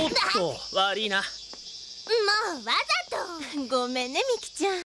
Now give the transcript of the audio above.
おっと悪いな。 もうわざと。ごめんねミキちゃん。